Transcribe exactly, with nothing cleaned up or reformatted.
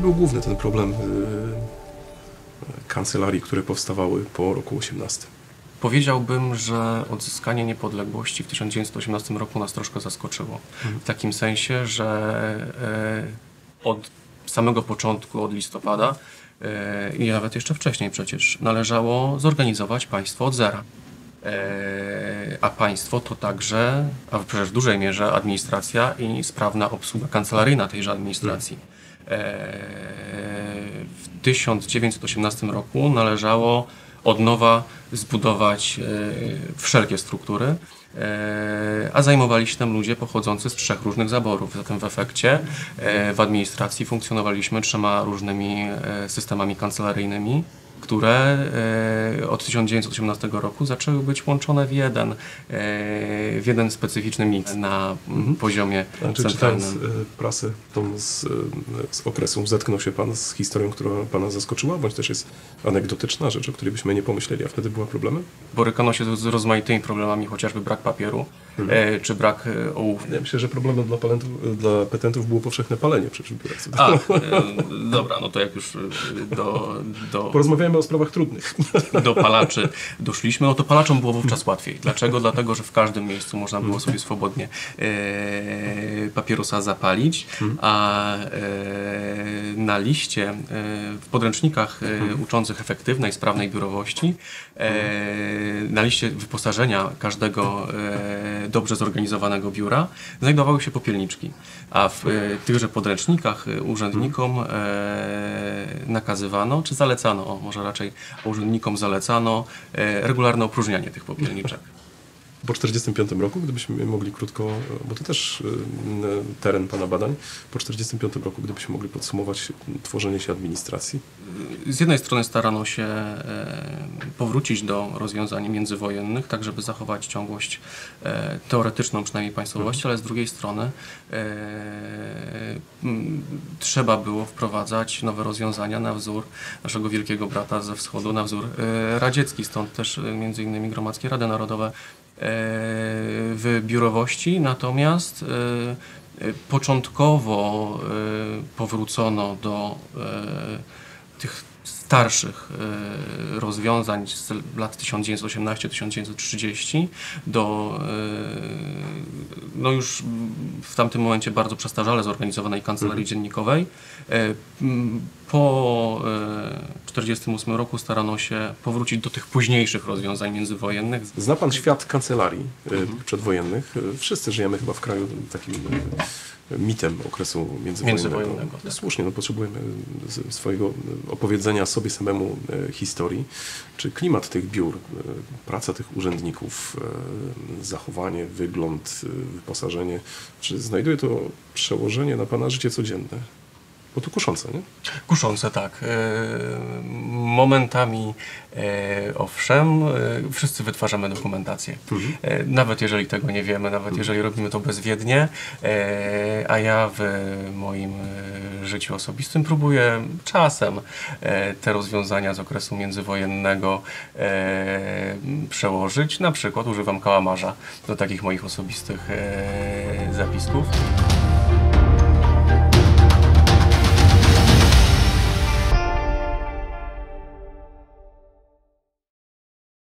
był główny ten problem kancelarii, które powstawały po roku osiemnastym? Powiedziałbym, że odzyskanie niepodległości w tysiąc dziewięćset osiemnastym roku nas troszkę zaskoczyło. Mhm. W takim sensie, że od samego początku, od listopada i nawet jeszcze wcześniej przecież należało zorganizować państwo od zera. A państwo to także, a przecież w dużej mierze administracja i sprawna obsługa kancelaryjna tejże administracji. W tysiąc dziewięćset osiemnastym roku należało od nowa zbudować wszelkie struktury, a zajmowali się tym ludzie pochodzący z trzech różnych zaborów. Zatem w efekcie w administracji funkcjonowaliśmy trzema różnymi systemami kancelaryjnymi, które od tysiąc dziewięćset osiemnastego roku zaczęły być łączone w jeden, w jeden specyficzny miks na mhm. poziomie znaczy, centralnym. Czytając prasę tą z, z okresu, zetknął się Pan z historią, która Pana zaskoczyła, bądź też jest anegdotyczna rzecz, o której byśmy nie pomyśleli, a wtedy była problemem? Borykano się z rozmaitymi problemami, chociażby brak papieru, mhm. czy brak ołówku. Ja myślę, że problemem dla, palentów, dla petentów było powszechne palenie przecież w biurach. A, e, dobra, no to jak już do... do... Porozmawiajmy o sprawach trudnych. Do palaczy doszliśmy, no to palaczom było wówczas łatwiej. Dlaczego? Dlatego, że w każdym miejscu można było sobie swobodnie e, papierosa zapalić, a e, na liście, e, w podręcznikach e, uczących efektywnej, sprawnej biurowości, e, na liście wyposażenia każdego e, dobrze zorganizowanego biura znajdowały się popielniczki, a w e, tychże podręcznikach urzędnikom e, nakazywano, czy zalecano, o, może raczej urzędnikom zalecano e, regularne opróżnianie tych popielniczek. Po czterdziestym piątym roku, gdybyśmy mogli krótko, bo to też teren Pana badań, po czterdziestym piątym roku, gdybyśmy mogli podsumować tworzenie się administracji? Z jednej strony starano się e, powrócić do rozwiązań międzywojennych, tak żeby zachować ciągłość e, teoretyczną przynajmniej państwowości, mhm. ale z drugiej strony e, m, trzeba było wprowadzać nowe rozwiązania na wzór naszego wielkiego brata ze wschodu, na wzór e, radziecki, stąd też e, między innymi Gromadzkie Rady Narodowe w biurowości, natomiast początkowo powrócono do tych starszych rozwiązań z lat tysiąc dziewięćset osiemnasty do tysiąc dziewięćset trzydzieści do no już w tamtym momencie bardzo przestarzale zorganizowanej kancelarii dziennikowej. Po tysiąc dziewięćset czterdziestym ósmym roku starano się powrócić do tych późniejszych rozwiązań międzywojennych. Zna Pan świat kancelarii mhm. przedwojennych? Wszyscy żyjemy chyba w kraju takim mitem okresu międzywojennego. międzywojennego tak. Słusznie, no, potrzebujemy swojego opowiedzenia sobie samemu historii. Czy klimat tych biur, praca tych urzędników, zachowanie, wygląd, wyposażenie, czy znajduje to przełożenie na Pana życie codzienne? Bo to kuszące, nie? Kuszące, tak. Momentami owszem, wszyscy wytwarzamy dokumentację. Mhm. Nawet jeżeli tego nie wiemy, nawet mhm. jeżeli robimy to bezwiednie, a ja w moim życiu osobistym próbuję czasem te rozwiązania z okresu międzywojennego przełożyć. Na przykład używam kałamarza do takich moich osobistych zapisków.